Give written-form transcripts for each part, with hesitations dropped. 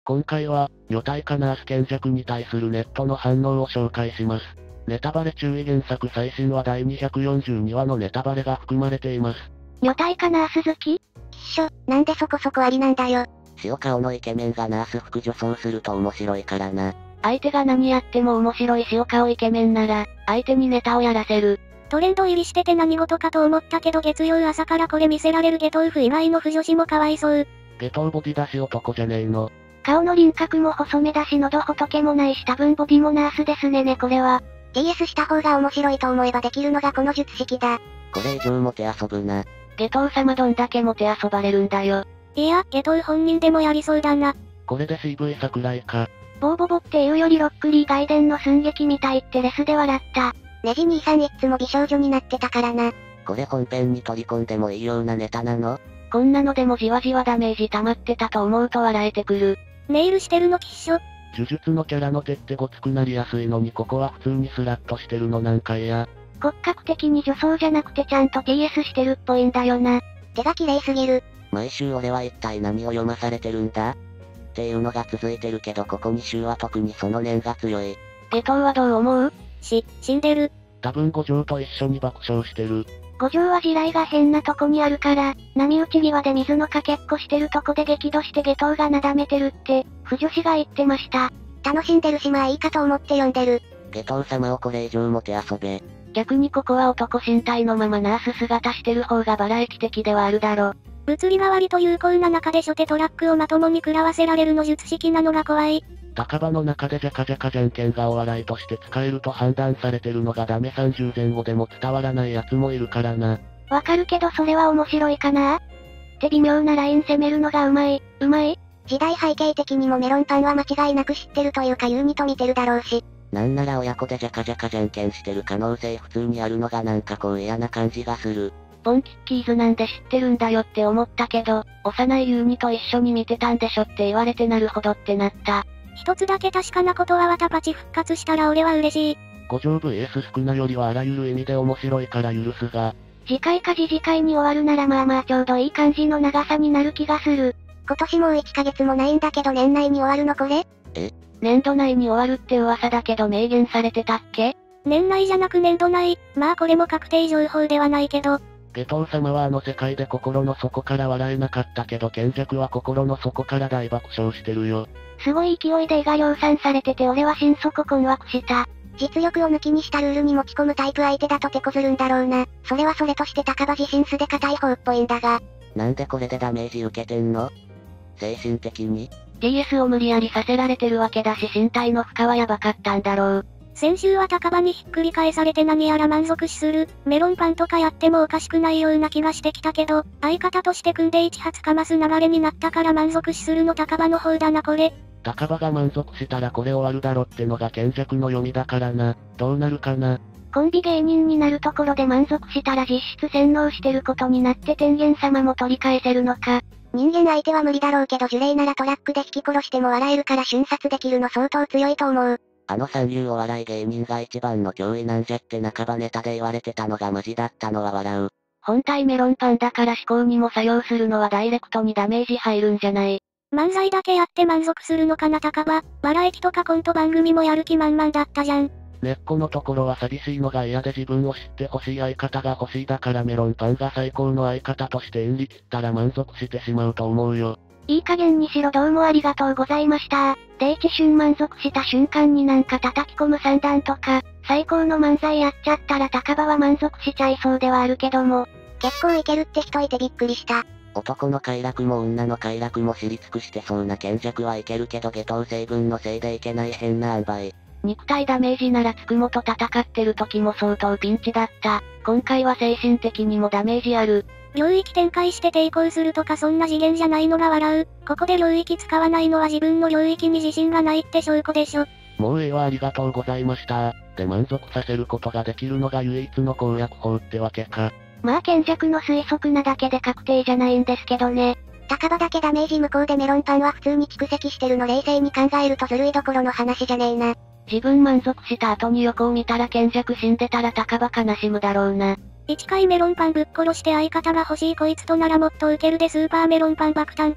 今回は、女体化ナース賢弱に対するネットの反応を紹介します。ネタバレ注意原作最新話第242話のネタバレが含まれています。 女体化ナース好き？きっしょ、なんでそこそこありなんだよ。 塩顔のイケメンがナース服女装すると面白いからな。 相手が何やっても面白い塩顔イケメンなら、相手にネタをやらせる。トレンド入りしてて何事かと思ったけど月曜朝からこれ見せられる下等婦以外の腐女子もかわいそう。 下等ボディだし男じゃねえの。 顔の輪郭も細めだし喉仏もないし多分ボディもナースですねこれは。 DS した方が面白いと思えばできるのがこの術式だ。 これ以上もて遊ぶな。 下等様どんだけもて遊ばれるんだよ。いや、下等本人でもやりそうだな。 これで CV 桜井か。 ボーボボっていうよりロックリー外伝の寸劇みたいってレスで笑った。 ネジ兄さんいっつも美少女になってたからな。 これ本編に取り込んでもいいようなネタなの？ こんなのでもじわじわダメージ溜まってたと思うと笑えてくる。ネイルしてるのきっしょ。 呪術のキャラの手ってごつくなりやすいのにここは普通にスラッとしてるのなんか嫌。 骨格的に女装じゃなくてちゃんと TS してるっぽいんだよな。 手が綺麗すぎる。 毎週俺は一体何を読まされてるんだっていうのが続いてるけどここ2週は特にその念が強い。 下等はどう思う？死んでる。 多分五条と一緒に爆笑してる。 五条は地雷が変なとこにあるから、波打ち際で水のかけっこしてるとこで激怒して下等がなだめてるって、腐女子が言ってました。 楽しんでるしまあいいかと思って読んでる。 下等様をこれ以上もて遊べ。 逆にここは男身体のままナース姿してる方がバラエティ的ではあるだろ。物理代わりと有効な中で初手トラックをまともに食らわせられるの術式なのが怖い。 高場の中でジャカジャカじゃんけんがお笑いとして使えると判断されてるのがダメ30前後でも伝わらないやつもいるからな。 わかるけどそれは面白いかなって微妙なライン攻めるのがうまい。 時代背景的にもメロンパンは間違いなく知ってるというか優にと見てるだろうし。 なんなら親子でジャカジャカじゃんけんしてる可能性普通にあるのがなんかこう嫌な感じがする。 ポンキッキーズなんで知ってるんだよって思ったけど、幼い優にと一緒に見てたんでしょって言われてなるほどってなった。一つだけ確かなことはワタパチ復活したら俺は嬉しい。 五条 VS 少なよりはあらゆる意味で面白いから許すが。 次回か次次回に終わるならまあちょうどいい感じの長さになる気がする。 今年もう1ヶ月もないんだけど年内に終わるのこれ？ 年度内に終わるって噂だけど明言されてたっけ？年内じゃなく年度内。まあこれも確定情報ではないけど。 下等様はあの世界で心の底から笑えなかったけど賢弱は心の底から大爆笑してるよ。 すごい勢いで絵が量産されてて俺は心底困惑した。 実力を抜きにしたルールに持ち込むタイプ相手だと手こずるんだろうな。それはそれとして高場自身素で硬い方っぽいんだが。 なんでこれでダメージ受けてんの？精神的に？ DS を無理やりさせられてるわけだし身体の負荷はやばかったんだろう。先週は高場にひっくり返されて何やら満足視する、メロンパンとかやってもおかしくないような気がしてきたけど、相方として組んで一発かます流れになったから満足視するの高場の方だなこれ。 高場が満足したらこれ終わるだろってのが賢弱の読みだからな。どうなるかな。 コンビ芸人になるところで満足したら実質洗脳してることになって天元様も取り返せるのか。 人間相手は無理だろうけど呪霊ならトラックで引き殺しても笑えるから瞬殺できるの相当強いと思う。 あの三流お笑い芸人が一番の脅威なんじゃって半ばネタで言われてたのがマジだったのは笑う。 本体メロンパンだから思考にも作用するのはダイレクトにダメージ入るんじゃない。漫才だけやって満足するのかな高場。バラエティとかコント番組もやる気満々だったじゃん。 根っこのところは寂しいのが嫌で自分を知ってほしい相方が欲しいだからメロンパンが最高の相方として演じ切ったら満足してしまうと思うよ。 いい加減にしろどうもありがとうございました。で一瞬満足した瞬間になんか叩き込む三段とか、最高の漫才やっちゃったら高場は満足しちゃいそうではあるけども。 結構いけるって人いてびっくりした。 男の快楽も女の快楽も知り尽くしてそうな賢弱はいけるけど下等成分のせいでいけない変な塩梅。 肉体ダメージならつくもと戦ってる時も相当ピンチだった。今回は精神的にもダメージある。領域展開して抵抗するとかそんな次元じゃないのが笑う。ここで領域使わないのは自分の領域に自信がないって証拠でしょ。 もうはありがとうございました。で満足させることができるのが唯一の攻略法ってわけか。 まあ賢弱の推測なだけで確定じゃないんですけどね。 高場だけダメージ無効でメロンパンは普通に蓄積してるの冷静に考えるとずるいどころの話じゃねえな。 自分満足した後に横を見たら賢弱死んでたら高場悲しむだろうな。1回メロンパンぶっ殺して相方が欲しいこいつとならもっとウケるでスーパーメロンパン爆誕か。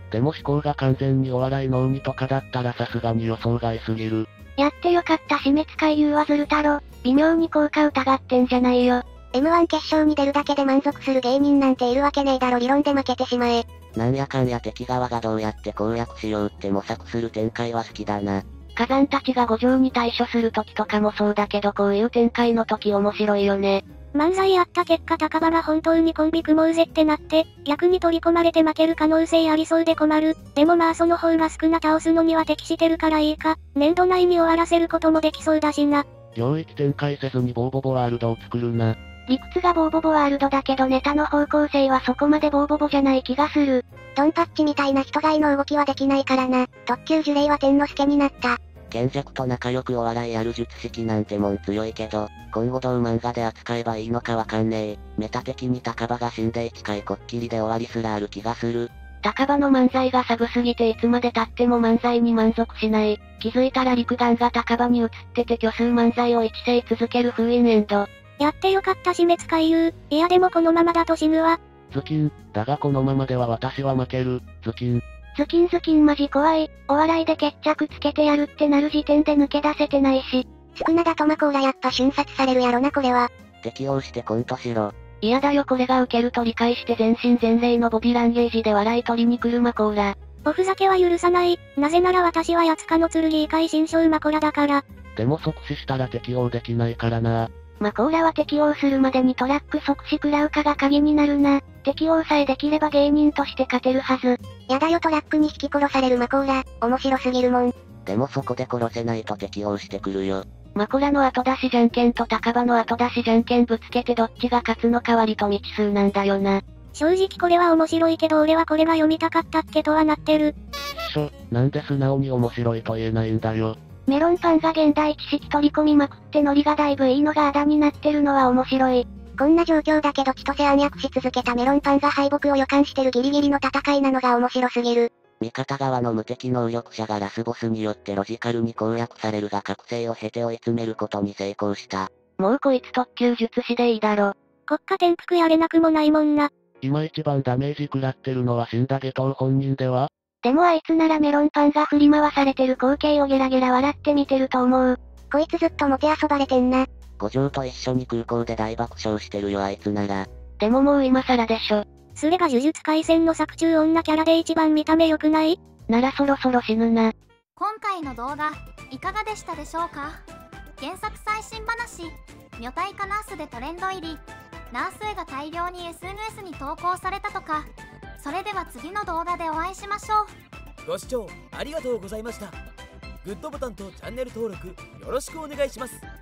でも思考が完全にお笑い能にとかだったらさすがに予想外すぎる。 やってよかった死滅回遊はずる太郎。微妙に効果疑ってんじゃないよ。 M1 決勝に出るだけで満足する芸人なんているわけねえだろ理論で負けてしまえ。 なんやかんや敵側がどうやって攻略しようって模索する展開は好きだな。 火山たちが五条に対処する時とかもそうだけどこういう展開の時面白いよね。漫才やった結果高場が本当にコンビ組もうぜってなって、逆に取り込まれて負ける可能性ありそうで困る。でもまあその方が少な倒すのには適してるからいいか。年度内に終わらせることもできそうだしな。 領域展開せずにボーボボワールドを作るな。 理屈がボーボボワールドだけどネタの方向性はそこまでボーボボじゃない気がする。 ドンパッチみたいな人がいの動きはできないからな。特級呪霊は天之助になった。 賢弱と仲良くお笑いやる術式なんてもん強いけど、今後どう漫画で扱えばいいのかわかんねえ。メタ的に高場が死んで1回こっきりで終わりすらある気がする。 高場の漫才がサブすぎていつまで経っても漫才に満足しない。気づいたら陸眼が高場に映ってて虚数漫才を一世続ける封印エンド。やってよかった死滅回遊。いやでもこのままだと死ぬわ。 ズキン、だがこのままでは私は負ける。ズキン。 ズキンマジ怖い。お笑いで決着つけてやるってなる時点で抜け出せてないし。 少なだとマコーラやっぱ瞬殺されるやろなこれは。 適応してコントしろ。 嫌だよこれが受けると理解して全身全霊のボディランゲージで笑い取りに来るマコーラ。おふざけは許さない。なぜなら私は八塚の剣異界新章マコラだから。 でも即死したら適応できないからな。 マコーラは適応するまでにトラック即死食らうかが鍵になるな。適応さえできれば芸人として勝てるはず。 やだよトラックに引き殺されるマコーラ。面白すぎるもん。 でもそこで殺せないと適応してくるよ。 マコラの後出しじゃんけんと高場の後出しじゃんけんぶつけてどっちが勝つのか割と未知数なんだよな。正直これは面白いけど俺はこれが読みたかったっけとはなってる。 なんで素直に面白いと言えないんだよ。 メロンパンが現代知識取り込みまくってノリがだいぶいいのがあだになってるのは面白い。 こんな状況だけど千歳暗躍し続けたメロンパンが敗北を予感してるギリギリの戦いなのが面白すぎる。 味方側の無敵能力者がラスボスによってロジカルに攻略されるが覚醒を経て追い詰めることに成功した。 もうこいつ特級術師でいいだろ。国家転覆やれなくもないもんな。 今一番ダメージ食らってるのは死んだゲトウ本人では？ でもあいつならメロンパンが振り回されてる光景をゲラゲラ笑って見てると思う。 こいつずっともてあそばれてんな。 五条と一緒に空港で大爆笑してるよあいつなら。 でももう今更でしょ。それが呪術廻戦の作中女キャラで一番見た目良くない？ならそろそろ死ぬな。 今回の動画いかがでしたでしょうか？原作最新話、女体化ナースでトレンド入り、ナース絵が大量に SNS に投稿されたとか。それでは次の動画でお会いしましょう。 ご視聴ありがとうございました。グッドボタンとチャンネル登録よろしくお願いします。